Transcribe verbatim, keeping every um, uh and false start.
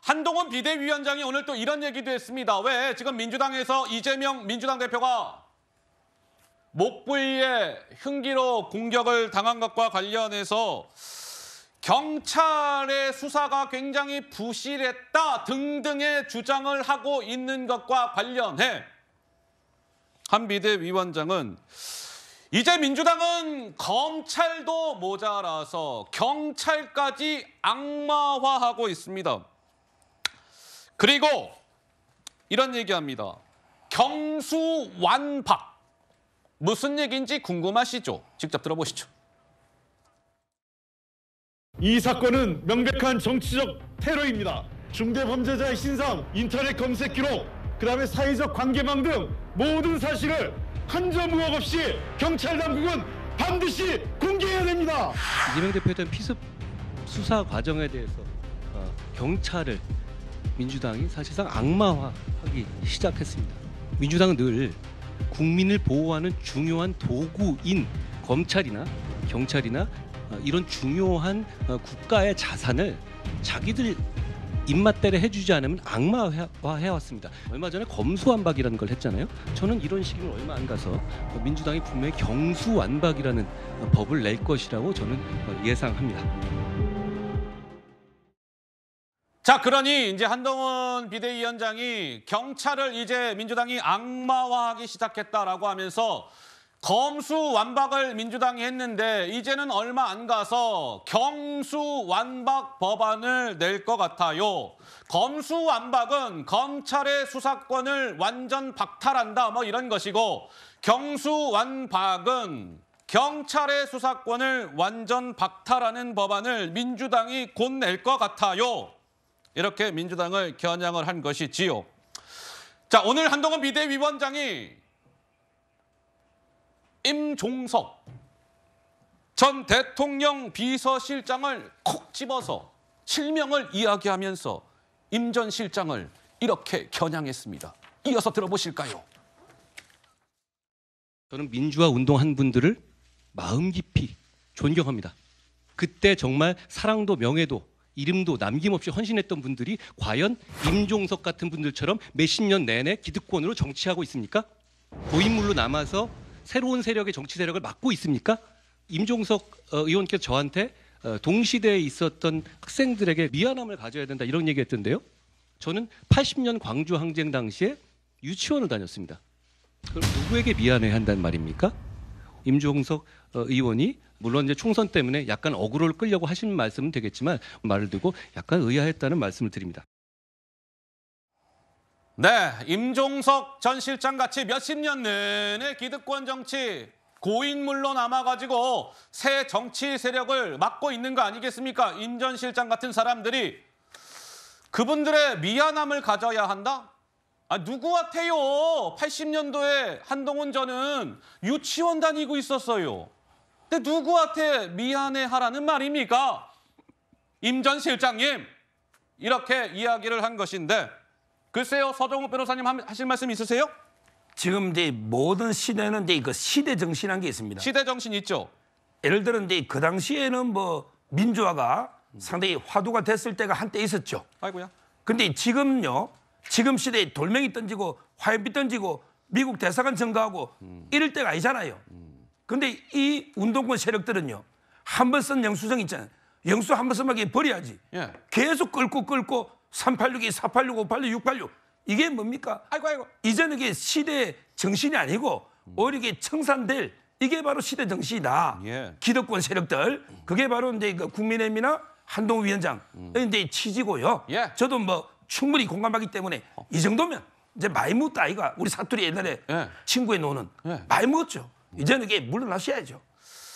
한동훈 비대위원장이 오늘 또 이런 얘기도 했습니다. 왜 지금 민주당에서 이재명 민주당 대표가 목 부위에 흉기로 공격을 당한 것과 관련해서 경찰의 수사가 굉장히 부실했다 등등의 주장을 하고 있는 것과 관련해 한 비대위원장은 이제 민주당은 검찰도 모자라서 경찰까지 악마화하고 있습니다. 그리고 이런 얘기합니다. 경수완박. 무슨 얘기인지 궁금하시죠? 직접 들어보시죠. 이 사건은 명백한 정치적 테러입니다. 중대범죄자의 신상, 인터넷 검색 기록, 그다음에 사회적 관계망 등 모든 사실을 한 점 의혹 없이 경찰 당국은 반드시 공개해야 됩니다. 이재명 대표에 대한 피습 수사 과정에 대해서 어, 경찰을 민주당이 사실상 악마화하기 시작했습니다. 민주당은 늘 국민을 보호하는 중요한 도구인 검찰이나 경찰이나 어, 이런 중요한 어, 국가의 자산을 자기들 입맛대로 해주지 않으면 악마화해왔습니다. 얼마 전에 검수완박이라는 걸 했잖아요. 저는 이런 시기는 얼마 안 가서 민주당이 분명히 경수완박이라는 법을 낼 것이라고 저는 예상합니다. 자, 그러니 이제 한동훈 비대위원장이 경찰을 이제 민주당이 악마화하기 시작했다라고 하면서 검수완박을 민주당이 했는데 이제는 얼마 안 가서 경수완박 법안을 낼 것 같아요. 검수완박은 검찰의 수사권을 완전 박탈한다 뭐 이런 것이고, 경수완박은 경찰의 수사권을 완전 박탈하는 법안을 민주당이 곧 낼 것 같아요. 이렇게 민주당을 겨냥을 한 것이지요. 자, 오늘 한동훈 비대위원장이 임종석 전 대통령 비서실장을 콕 집어서 실명을 이야기하면서 임 전 실장을 이렇게 겨냥했습니다. 이어서 들어보실까요? 저는 민주화 운동한 분들을 마음 깊이 존경합니다. 그때 정말 사랑도 명예도 이름도 남김없이 헌신했던 분들이 과연 임종석 같은 분들처럼 몇십 년 내내 기득권으로 정치하고 있습니까? 고인물로 남아서 새로운 세력의 정치 세력을 맡고 있습니까? 임종석 의원께서 저한테 동시대에 있었던 학생들에게 미안함을 가져야 된다 이런 얘기했던데요. 저는 팔십 년 광주 항쟁 당시에 유치원을 다녔습니다. 그럼 누구에게 미안해야 한다는 말입니까? 임종석 의원이 물론 이제 총선 때문에 약간 어그로를 끌려고 하시는 말씀은 되겠지만 말을 두고 약간 의아했다는 말씀을 드립니다. 네, 임종석 전 실장 같이 몇십 년 내내 기득권 정치 고인물로 남아가지고 새 정치 세력을 맡고 있는 거 아니겠습니까? 임 전 실장 같은 사람들이 그분들의 미안함을 가져야 한다? 아, 누구한테요? 팔십 년도에 한동훈 저는 유치원 다니고 있었어요. 근데 누구한테 미안해하라는 말입니까? 임 전 실장님, 이렇게 이야기를 한 것인데 글쎄요, 서정욱 변호사님 하실 말씀 있으세요? 지금 이제 모든 시대는 이제 그 시대 정신이라는 게 있습니다. 시대 정신 있죠. 예를 들어 이제 그 당시에는 뭐 민주화가 상당히 화두가 됐을 때가 한때 있었죠. 아이고야. 근데 지금요, 지금 시대에 돌멩이 던지고 화염빛 던지고 미국 대사관 증가하고 음. 이럴 때가 아니잖아요. 근데 이 운동권 세력들은요, 한 번 쓴 영수증 있잖아요. 영수 한 번 쓰면 버려야지. 예. 계속 끌고 끌고 삼팔육이, 사팔육, 오팔육, 육팔육 이게 뭡니까? 아이고 아이고. 이제는 이게 시대 정신이 아니고 오히려 이게 청산될 이게 바로 시대 정신이다. 예. 기득권 세력들 그게 바로 이제 그 국민의힘이나 한동훈 위원장 음. 이제 취지고요. 예. 저도 뭐 충분히 공감하기 때문에 어. 이 정도면 이제 많이 묻다 아이가 우리 사투리 옛날에 예. 친구의 노는 예. 많이 묻었죠. 이제는 이게 물러나셔야죠.